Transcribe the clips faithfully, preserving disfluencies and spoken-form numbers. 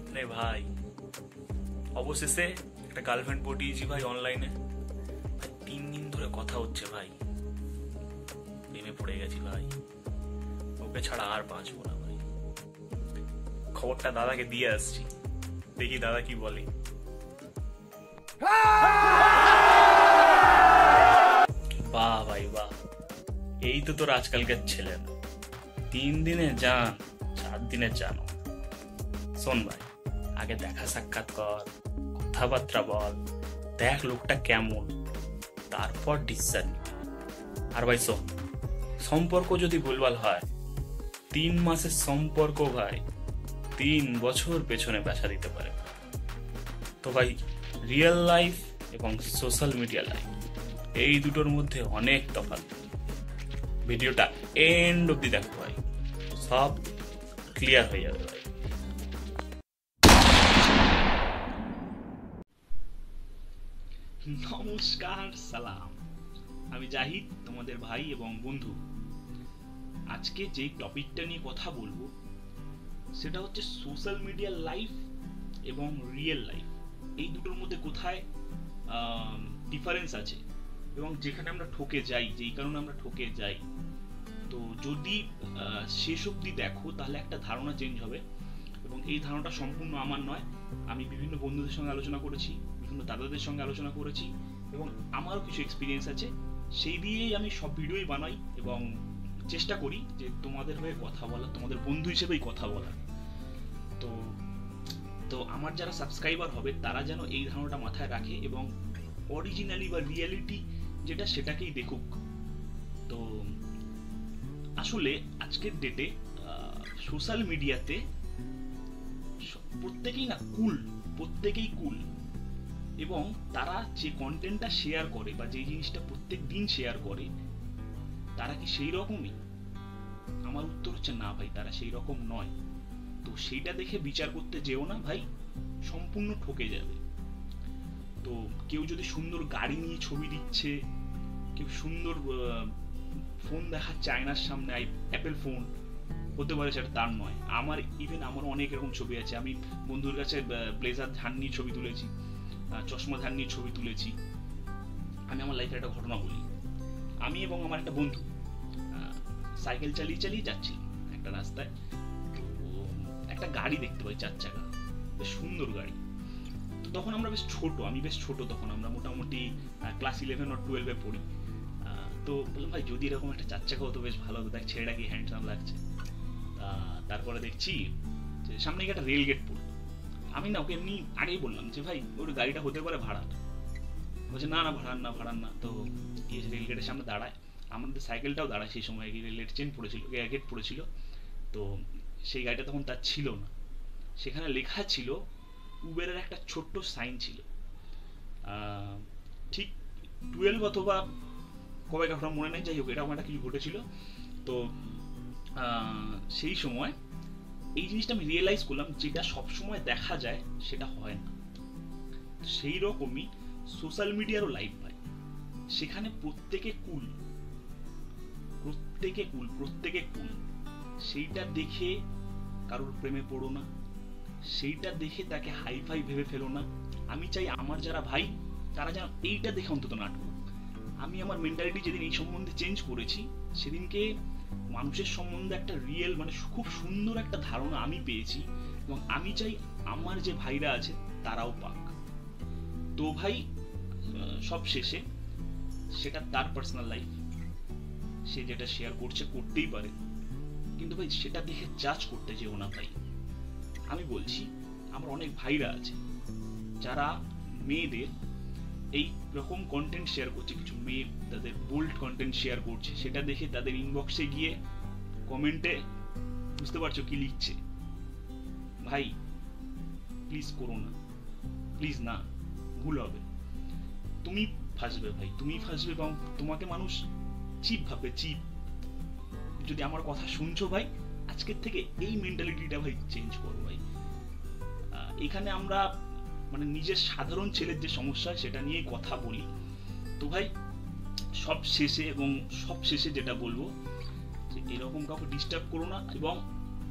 আরে ভাই অবশেষে একটা গার্লফ্রেন্ড পটিয়েছি ভাই অনলাইনে। ভাই তিন দিন ধরে কথা হচ্ছে ভাই, প্রেমে পড়ে গেছি ভাই, ওকে ছাড়া আর বাঁচবো না ভাই। খবরটা দাদাকে দিয়ে আসছি, দেখি দাদা কি বলে। বাহ ভাই বাহ, এই তো তোর আজকালকার ছেলে না, তিন দিনে জান চার দিনে জানো। শোন ভাই, আগে দেখা সাক্ষাৎ কর, কথাবার্তা বল, দেখ লোকটা কেমন, তারপর ডিসিশন নিবি। আর ভাই শোন, সম্পর্ক যদি ভুলভাল হয়, তিন মাসের সম্পর্ক ভাই তিন বছর পেছনে ব্যথা দিতে পারে। তো ভাই রিয়েল লাইফ এবং সোশ্যাল মিডিয়া লাইফ এই দুটোর মধ্যে অনেক তফাৎ। ভিডিওটা এন্ড অব্দি দেখো ভাই, সব ক্লিয়ার হয়ে যাবে ভাই। নমস্কার, সালাম, আমি জাহিদ, তোমাদের ভাই এবং বন্ধু। আজকে যে টপিকটা নিয়ে কথা বলবো সেটা হচ্ছে সোশ্যাল মিডিয়া লাইফ এবং রিয়েল লাইফ, এই দুটোর মধ্যে কোথায় ডিফারেন্স আছে এবং যেখানে আমরা ঠকে যাই, যেই কারণে আমরা ঠকে যাই। তো যদি শেষ অবধি দেখো তাহলে একটা ধারণা চেঞ্জ হবে, এবং এই ধারণাটা সম্পূর্ণ আমার নয়। আমি বিভিন্ন বন্ধুদের সঙ্গে আলোচনা করেছি, বিভিন্ন দাদাদের সঙ্গে আলোচনা করেছি, এবং আমারও কিছু এক্সপিরিয়েন্স আছে, সেই দিয়েই আমি সব ভিডিওই বানাই এবং চেষ্টা করি যে তোমাদের হয়ে কথা বলা, তোমাদের বন্ধু হিসেবেই কথা বলা। তো তো আমার যারা সাবস্ক্রাইবার হবে তারা যেন এই ধারণাটা মাথায় রাখে এবং অরিজিনালি বা রিয়েলিটি যেটা সেটাকেই দেখুক। তো আসলে আজকের ডেটে সোশ্যাল মিডিয়াতে প্রত্যেকেই না কুল, প্রত্যেকেই কুল, এবং তারা যে কন্টেন্টটা শেয়ার করে বা যে জিনিসটা প্রত্যেক দিন শেয়ার করে তারা কি সেই রকমই? আমার উত্তর হচ্ছে না ভাই, তারা সেই রকম নয়। তো সেইটা দেখে বিচার করতে যেও না ভাই, সম্পূর্ণ ঠকে যাবে। তো কেউ যদি সুন্দর গাড়ি নিয়ে ছবি দিচ্ছে, কেউ সুন্দর ফোন দেখাচ্ছে আয়নার সামনে, অ্যাপেল ফোন হতে পারে, সেটা তার নয়। আমার ইভেন আমার অনেক এরকম ছবি আছে। আমি বন্ধুর কাছে ব্লেজার ধার নিয়ে ছবি তুলেছি, চশমা ধার নিয়ে ছবি তুলেছি। আমি আমার লাইফের একটা ঘটনা বলি। আমি এবং আমার একটা বন্ধু সাইকেল চালিয়ে চালিয়ে যাচ্ছি একটা রাস্তায়, তো একটা গাড়ি দেখতে পাই, চার চাকা, বেশ সুন্দর গাড়ি। তো তখন আমরা বেশ ছোট, আমি বেশ ছোট তখন, আমরা মোটামুটি ক্লাস ইলেভেন আর টুয়েলভে পড়ি। তো বললাম ভাই যদি এরকম একটা চার চাকা হতো বেশ ভালো হতো, দেখ ছেলেটা কি হ্যান্ডসাম লাগছে। তারপরে দেখছি যে সামনে একটা রেল গেট পড়লো। আমি না ওকে এমনি আগেই বললাম যে ভাই ওর গাড়িটা হতে পারে ভাড়া। বলছে না না ভাড়ান না ভাড়ান না। তো গিয়ে রেল গেটের সামনে দাঁড়ায়, আমাদের সাইকেলটাও দাঁড়ায় সেই সময়, রেল গেট চেন পড়েছিল, গেট পড়েছিল। তো সেই গাড়িটা তখন তার ছিল না, সেখানে লেখা ছিল উবেরের একটা ছোট্ট সাইন ছিল। ঠিক টুয়েলভ অথবা কবে কারণ মনে নেই, যাই হোক এরকম একটা কিছু ঘটেছিল। তো সেই সময় এই জিনিসটা আমি রিয়েলাইজ করলাম, যেটা সবসময় দেখা যায় সেটা হয় না। সেই রকমই সোশ্যাল মিডিয়ারও লাইফ ভাই, সেখানে প্রত্যেকে কুল, প্রত্যেকে কুল, প্রত্যেকে কুল। সেইটা দেখে কারোর প্রেমে পড়ো না, সেইটা দেখে তাকে হাই ফাই ভেবে ফেলো না। আমি চাই আমার যারা ভাই তারা যেন এইটা দেখে অন্তত না ঠকুক। আমি আমার মেন্টালিটি যেদিন এই সম্বন্ধে চেঞ্জ করেছি, সেদিনকে মানুষের সম্বন্ধে একটা রিয়েল মানে খুব সুন্দর একটা ধারণা আমি পেয়েছি, এবং আমি চাই আমার যে ভাইরা আছে তারাও পাক। তো ভাই সব শেষে সেটা তার পার্সোনাল লাইফ, সে যেটা শেয়ার করছে করতেই পারে, কিন্তু ভাই সেটা দেখে জাজ করতে যেও না ভাই। আমি বলছি আমার অনেক ভাইরা আছে যারা মেয়েদের এই রকম কন্টেন্ট শেয়ার করছে, কিছু মেয়ে তাদের বোল্ড কন্টেন্ট শেয়ার করছে, সেটা দেখে তাদের ইনবক্সে গিয়ে কমেন্টে বুঝতে পারছো কি লিখছে। ভাই প্লিজ করো না, প্লিজ না, ভুল হবে, তুমি ফাঁসবে ভাই, তুমি ফাঁসবে এবং তোমাকে মানুষ চিপ ভাববে, চিপ। যদি আমার কথা শুনছো ভাই, আজকের থেকে এই মেন্টালিটিটা ভাই চেঞ্জ করো ভাই। এখানে আমরা মানে নিজের সাধারণ ছেলের যে সমস্যা সেটা নিয়ে কথা বলি। তো ভাই সব শেষে এবং সব শেষে যেটা বলবো যে এরকম কাউকে ডিস্টার্ব করো না, এবং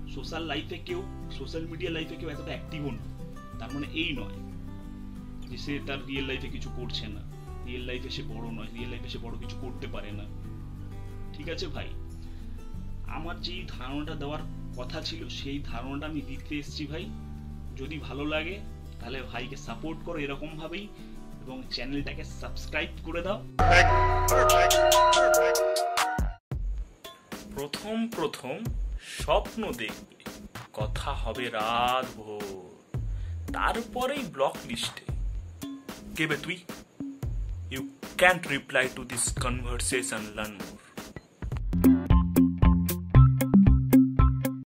সোশ্যাল লাইফে কেউ সোশ্যাল মিডিয়া লাইফে কেউ এতটা অ্যাক্টিভও না, তার মানে এই নয় যে সে তার রিয়েল লাইফে কিছু করছে না, রিয়েল লাইফে সে বড় নয়, রিয়েল লাইফে সে বড় কিছু করতে পারে না। ঠিক আছে ভাই, আমার যেই ধারণাটা দেওয়ার কথা ছিল সেই ধারণাটা আমি দিতে এসেছি ভাই। যদি ভালো লাগে তাহলে ভাইকে সাপোর্ট করো এরকম ভাবেই, এবং চ্যানেলটাকে সাবস্ক্রাইব করে দাও। প্রথম প্রথম স্বপ্ন দেখবে, কথা হবে রাত ভোর, তারপরেই ব্লক লিস্টে। কে বে তুই? You can't reply to this conversation, learn more.